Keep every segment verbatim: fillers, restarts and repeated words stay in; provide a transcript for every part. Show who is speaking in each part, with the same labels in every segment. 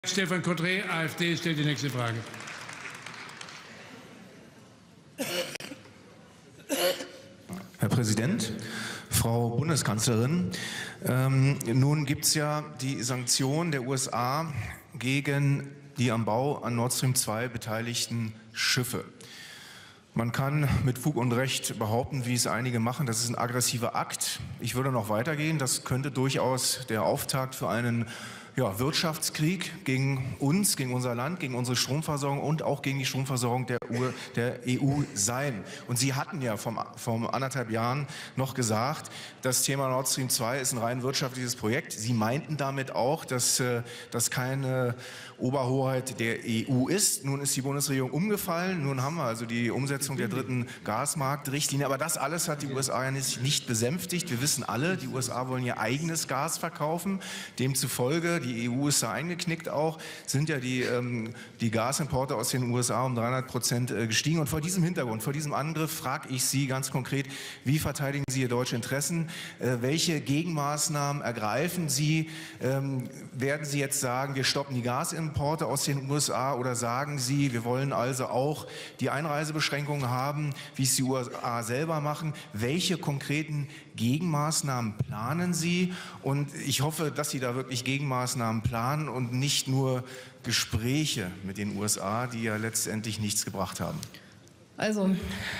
Speaker 1: Stefan Cotret, AfD, stellt die nächste Frage.
Speaker 2: Herr Präsident, Frau Bundeskanzlerin, ähm, nun gibt es ja die Sanktionen der U S A gegen die am Bau an Nord Stream zwei beteiligten Schiffe. Man kann mit Fug und Recht behaupten, wie es einige machen, das ist ein aggressiver Akt. Ich würde noch weitergehen, das könnte durchaus der Auftakt für einen ja, Wirtschaftskrieg gegen uns, gegen unser Land, gegen unsere Stromversorgung und auch gegen die Stromversorgung der, der E U sein. Und Sie hatten ja vor vom anderthalb Jahren noch gesagt, das Thema Nord Stream zwei ist ein rein wirtschaftliches Projekt. Sie meinten damit auch, dass das keine Oberhoheit der E U ist. Nun ist die Bundesregierung umgefallen. Nun haben wir also die Umsetzung der dritten Gasmarktrichtlinie. Aber das alles hat die U S A ja nicht, nicht besänftigt. Wir wissen alle, die U S A wollen ihr eigenes Gas verkaufen. Demzufolge, die E U ist da eingeknickt auch, sind ja die, ähm, die Gasimporte aus den U S A um dreihundert Prozent äh, gestiegen. Und vor diesem Hintergrund, vor diesem Angriff frage ich Sie ganz konkret, wie verteidigen Sie Ihre deutsche Interessen? Äh, welche Gegenmaßnahmen ergreifen Sie? Ähm, werden Sie jetzt sagen, wir stoppen die Gasimporte aus den U S A, oder sagen Sie, wir wollen also auch die Einreisebeschränkungen haben, wie es die U S A selber machen? Welche konkreten Gegenmaßnahmen planen Sie? Und ich hoffe, dass Sie da wirklich Gegenmaßnahmen planen und nicht nur Gespräche mit den U S A, die ja letztendlich nichts gebracht haben.
Speaker 3: Also,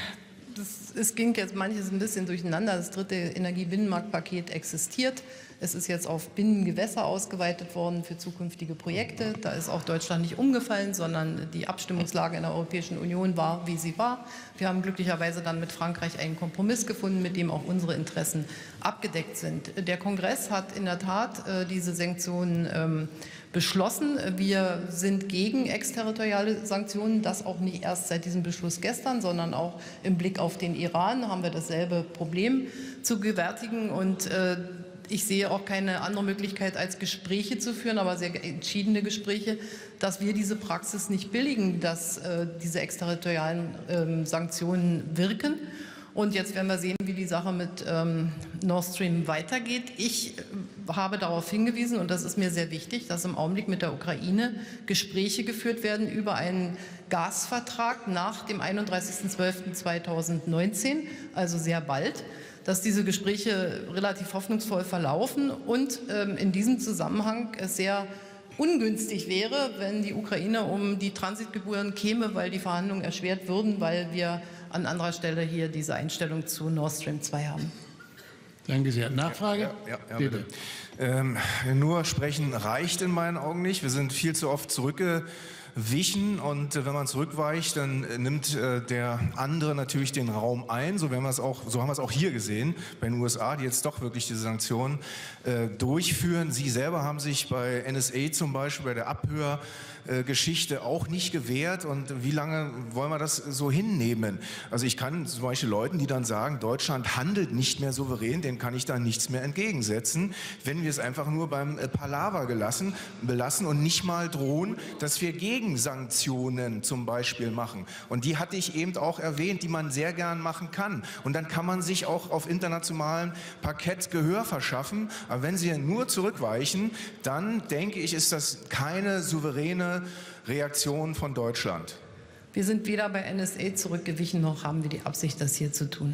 Speaker 3: das, es ging jetzt manches ein bisschen durcheinander. Das dritte Energiebinnenmarktpaket existiert. Es ist jetzt auf Binnengewässer ausgeweitet worden für zukünftige Projekte. Da ist auch Deutschland nicht umgefallen, sondern die Abstimmungslage in der Europäischen Union war, wie sie war. Wir haben glücklicherweise dann mit Frankreich einen Kompromiss gefunden, mit dem auch unsere Interessen abgedeckt sind. Der Kongress hat in der Tat äh, diese Sanktionen ähm, beschlossen. Wir sind gegen exterritoriale Sanktionen, das auch nicht erst seit diesem Beschluss gestern, sondern auch im Blick auf den Iran haben wir dasselbe Problem zu gewärtigen. Und äh, ich sehe auch keine andere Möglichkeit, als Gespräche zu führen, aber sehr entschiedene Gespräche, dass wir diese Praxis nicht billigen, dass äh, diese exterritorialen ähm, Sanktionen wirken. Und jetzt werden wir sehen, wie die Sache mit ähm, Nord Stream weitergeht. Ich äh, habe darauf hingewiesen, und das ist mir sehr wichtig, dass im Augenblick mit der Ukraine Gespräche geführt werden über einen Gasvertrag nach dem einunddreißigsten zwölften zweitausendneunzehn, also sehr bald, dass diese Gespräche relativ hoffnungsvoll verlaufen und ähm, in diesem Zusammenhang es sehr ungünstig wäre, wenn die Ukraine um die Transitgebühren käme, weil die Verhandlungen erschwert würden, weil wir an anderer Stelle hier diese Einstellung zu Nord Stream zwei haben.
Speaker 1: Danke sehr. Nachfrage?
Speaker 2: Ja, ja, ja, bitte. Ähm, nur sprechen reicht in meinen Augen nicht. Wir sind viel zu oft zurückgewichen, und äh, wenn man zurückweicht, dann äh, nimmt äh, der andere natürlich den Raum ein. So, werden wir es auch, so haben wir es auch hier gesehen bei den U S A, die jetzt doch wirklich diese Sanktionen äh, durchführen. Sie selber haben sich bei N S A zum Beispiel, bei der Abhörgeschichte auch nicht gewehrt. Und wie lange wollen wir das so hinnehmen? Also ich kann zum Beispiel Leuten, die dann sagen, Deutschland handelt nicht mehr souverän, denen kann ich da nichts mehr entgegensetzen, wenn wir es einfach nur beim äh, Palaver gelassen, belassen und nicht mal drohen, dass wir Gegensanktionen zum Beispiel machen. Und die hatte ich eben auch erwähnt, die man sehr gern machen kann. Und dann kann man sich auch auf internationalem Parkett Gehör verschaffen. Aber wenn Sie nur zurückweichen, dann denke ich, ist das keine souveräne Reaktion von Deutschland.
Speaker 3: Wir sind weder bei N S A zurückgewichen, noch haben wir die Absicht, das hier zu tun.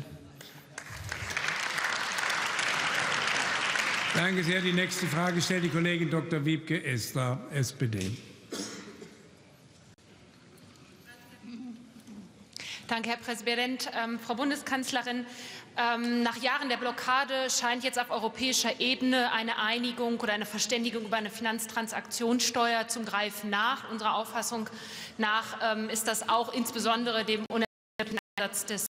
Speaker 1: Danke sehr. Die nächste Frage stellt die Kollegin Doktor Wiebke Esther, S P D.
Speaker 4: Danke, Herr Präsident. Ähm, Frau Bundeskanzlerin, ähm, nach Jahren der Blockade scheint jetzt auf europäischer Ebene eine Einigung oder eine Verständigung über eine Finanztransaktionssteuer zum Greifen nach. Unserer Auffassung nach ähm, ist das auch insbesondere dem unerheblichen Einsatz des